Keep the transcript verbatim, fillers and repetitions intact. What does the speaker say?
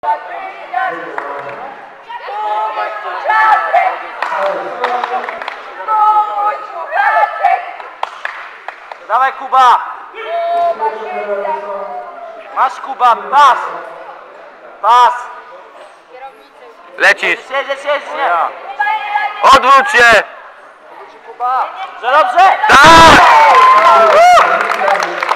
Dawaj Kuba! Masz Kuba, pas! Pas! Lecisz! Jedzie, jedzie! Odwróć się! Kuba! Że dobrze! Tak!